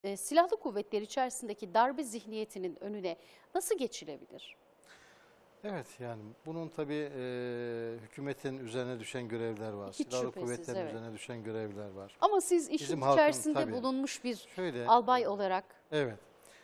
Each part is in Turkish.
Silahlı kuvvetler içerisindeki darbe zihniyetinin önüne nasıl geçilebilir? Evet, yani bunun tabii hükümetin üzerine düşen görevler var. Hiç Silahlı şüphesiz, kuvvetlerin evet. üzerine düşen görevler var. Ama siz işin Bizim halkın içerisinde tabii bulunmuş bir şöyle, albay olarak. evet,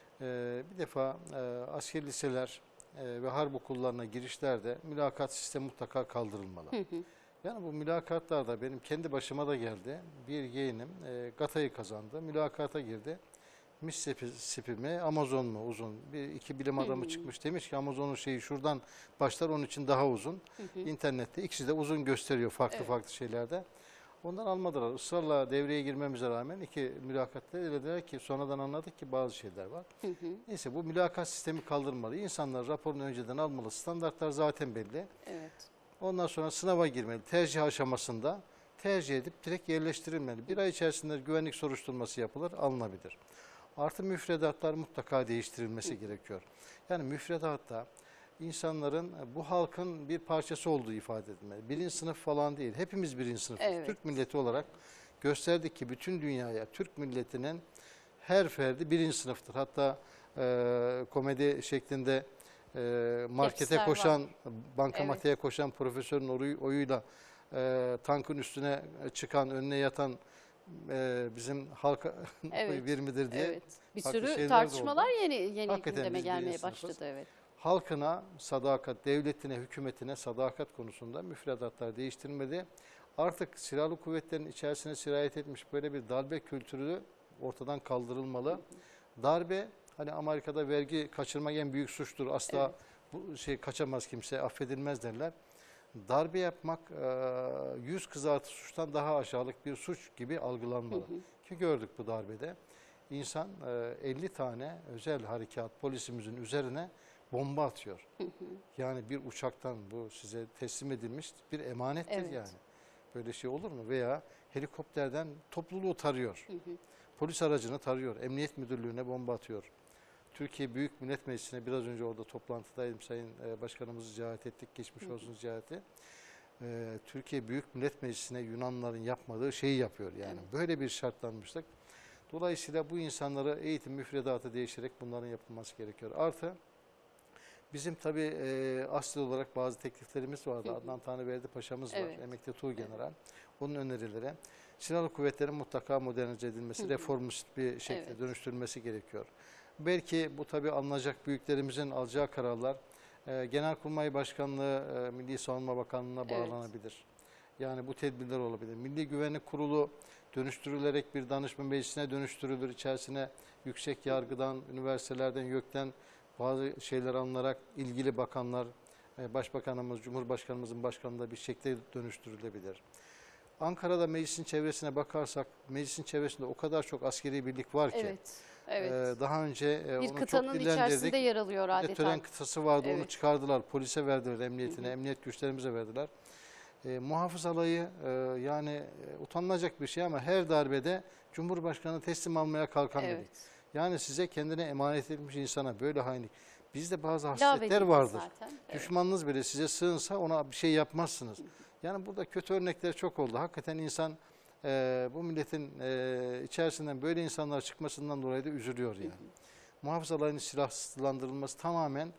bir defa askeri liseler ve harp okullarına girişlerde mülakat sistemi mutlaka kaldırılmalı. Hı hı. Yani bu mülakatlarda benim kendi başıma da geldi. Bir yeğenim GATA'yı kazandı, mülakata girdi. Mississippi mi, Amazon mu uzun? İki bilim adamı çıkmış demiş ki Amazon'un şeyi şuradan başlar onun için daha uzun. Hı hı. İnternette ikisi de uzun gösteriyor farklı Evet. farklı şeylerde. Ondan almadılar. Israrla devreye girmemize rağmen iki mülakatta dediler ki sonradan anladık ki bazı şeyler var. Hı hı. Neyse bu mülakat sistemi kaldırılmalı. İnsanlar raporunu önceden almalı. Standartlar zaten belli. Evet. Ondan sonra sınava girmeli. Tercih aşamasında tercih edip direkt yerleştirilmeli. Bir ay içerisinde güvenlik soruşturması yapılır, alınabilir. Artı müfredatlar mutlaka değiştirilmesi gerekiyor. Yani müfredatta insanların bu halkın bir parçası olduğu ifade edilmeli. Birinci sınıf falan değil. Hepimiz birinci sınıfız. Evet. Türk milleti olarak gösterdik ki bütün dünyaya Türk milletinin her ferdi birinci sınıftır. Hatta komedi şeklinde markete Tepsiler koşan, var. bankamatiğe koşan profesörün oyuyla tankın üstüne çıkan, önüne yatan bizim halka Evet. bir midir diye Evet. Bir farklı sürü şeyler de tartışmalar oldu. yeni Hakikaten gündeme biz birinci gelmeye sınıfız. başladı. Evet. Halkına sadakat, devletine, hükümetine sadakat konusunda müfredatlar değiştirmeli. Artık silahlı kuvvetlerin içerisine sirayet etmiş böyle bir darbe kültürü ortadan kaldırılmalı. Darbe, hani Amerika'da vergi kaçırmak en büyük suçtur. Asla Evet. bu şey kaçamaz kimse, affedilmez derler. Darbe yapmak yüz kızartı suçtan daha aşağılık bir suç gibi algılanmalı. Hı hı. Ki gördük bu darbede. İnsan 50 tane özel harekat polisimizin üzerine bomba atıyor. Hı hı. Yani bir uçaktan bu size teslim edilmiş bir emanettir Evet. yani. Böyle şey olur mu? Veya helikopterden topluluğu tarıyor. Hı hı. Polis aracını tarıyor. Emniyet müdürlüğüne bomba atıyor. Türkiye Büyük Millet Meclisi'ne biraz önce orada toplantıdaydım. Sayın Başkanımızı ziyaret ettik. Geçmiş olsun ziyareti. Türkiye Büyük Millet Meclisi'ne Yunanlıların yapmadığı şeyi yapıyor yani. Evet. Böyle bir şartlanmıştık. Dolayısıyla bu insanlara eğitim müfredatı değişerek bunların yapılması gerekiyor. Artı bizim tabii asli olarak bazı tekliflerimiz vardı. Adnan Tanrıverdi Paşa'mız var, Evet. emekli Tuğgeneral. Onun önerileri silahlı kuvvetlerin mutlaka modernize edilmesi, reformist bir şekilde Evet. dönüştürülmesi gerekiyor. Belki bu tabii alınacak büyüklerimizin alacağı kararlar Genelkurmay Başkanlığı, Milli Savunma Bakanlığı'na Evet. bağlanabilir. Yani bu tedbirler olabilir. Milli Güvenlik Kurulu dönüştürülerek bir danışma meclisine dönüştürülür. İçerisine yüksek yargıdan, üniversitelerden, YÖK'ten bazı şeyler alınarak ilgili bakanlar, Başbakanımız, Cumhurbaşkanımızın başkanlığında bir şekilde dönüştürülebilir. Ankara'da meclisin çevresine bakarsak, meclisin çevresinde o kadar çok askeri birlik var ki. Evet. Evet. Daha önce Bir onu çok kıtanın dillendirdik. içerisinde yer alıyor Bir de adeta. tören kıtası vardı, onu Evet. çıkardılar. Polise verdiler, emniyetine, emniyet güçlerimize verdiler. Muhafız alayı yani utanılacak bir şey ama her darbede Cumhurbaşkanı teslim almaya kalkan Evet. dedik. Yani size kendine emanet edilmiş insana böyle hainlik. Bizde bazı Lağv hasletler edildi vardır. zaten. Evet. Düşmanınız bile size sığınsa ona bir şey yapmazsınız. Yani burada kötü örnekler çok oldu. Hakikaten insan bu milletin içerisinden böyle insanlar çıkmasından dolayı da üzülüyor yani. Muhafız alayının silahsızlandırılması tamamen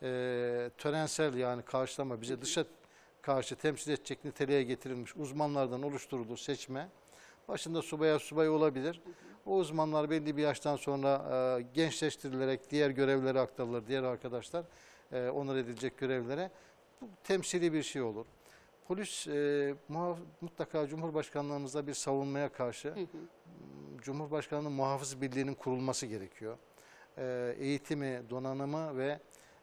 törensel yani karşılama bize dışa karşı temsil edecek niteliğe getirilmiş uzmanlardan oluşturulur seçme. Başında subay olabilir. O uzmanlar belli bir yaştan sonra gençleştirilerek diğer görevlere aktarılır. Diğer arkadaşlar onur edilecek görevlere. Bu temsili bir şey olur. Polis mutlaka Cumhurbaşkanlığımızda bir savunmaya karşı Cumhurbaşkanlığı Muhafız Birliği'nin kurulması gerekiyor. Eğitimi, donanımı ve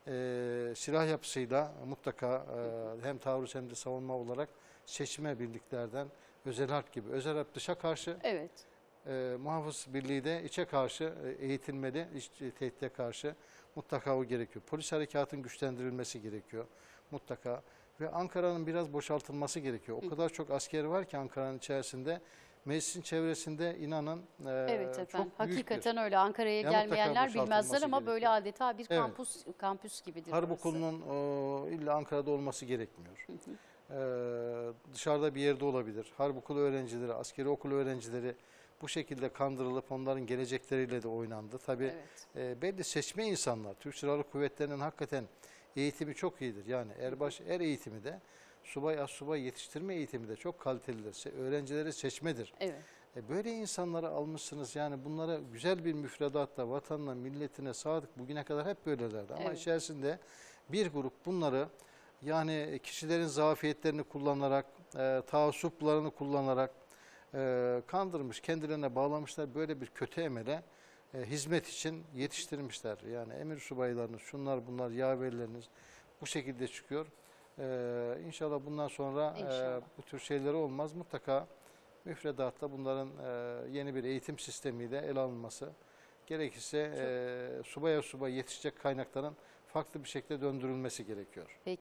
silah yapısıyla mutlaka hem taarruz hem de savunma olarak seçme birliklerden özel harp gibi. Özel harp dışa karşı, Evet. Muhafız Birliği de içe karşı eğitilmeli, iç tehdide karşı mutlaka o gerekiyor. Polis harekatın güçlendirilmesi gerekiyor mutlaka. Ve Ankara'nın biraz boşaltılması gerekiyor. O kadar çok asker var ki Ankara'nın içerisinde. Meclisin çevresinde inanın Evet efendim. çok büyük Hakikaten öyle. Ankara'ya mutlaka gelmeyenler bilmezler boşaltılması ama böyle gerekiyor. adeta bir Evet. kampüs gibidir Harp orası. okulunun illa Ankara'da olması gerekmiyor. Dışarıda bir yerde olabilir. Harp okulu öğrencileri, askeri okul öğrencileri bu şekilde kandırılıp onların gelecekleriyle de oynandı. Tabii Evet. belli seçme insanlar, Türk Silahlı Kuvvetleri'nin hakikaten eğitimi çok iyidir. Yani er eğitimi de, subay assubay yetiştirme eğitimi de çok kalitelidir. Öğrencileri seçmedir. Evet. Böyle insanları almışsınız, yani bunlara güzel bir müfredatla vatanına, milletine sadık, bugüne kadar hep böylelerdi. Ama Evet. içerisinde bir grup bunları, yani kişilerin zafiyetlerini kullanarak, taassuplarını kullanarak kandırmış, kendilerine bağlamışlar, böyle bir kötü emele hizmet için yetiştirmişler. Yani emir subaylarınız, şunlar bunlar, yaverleriniz bu şekilde çıkıyor. İnşallah bundan sonra İnşallah. bu tür şeyleri olmaz. Mutlaka müfredatta bunların yeni bir eğitim sistemiyle ele alınması, gerekirse subaya subay yetişecek kaynakların farklı bir şekilde döndürülmesi gerekiyor. Peki.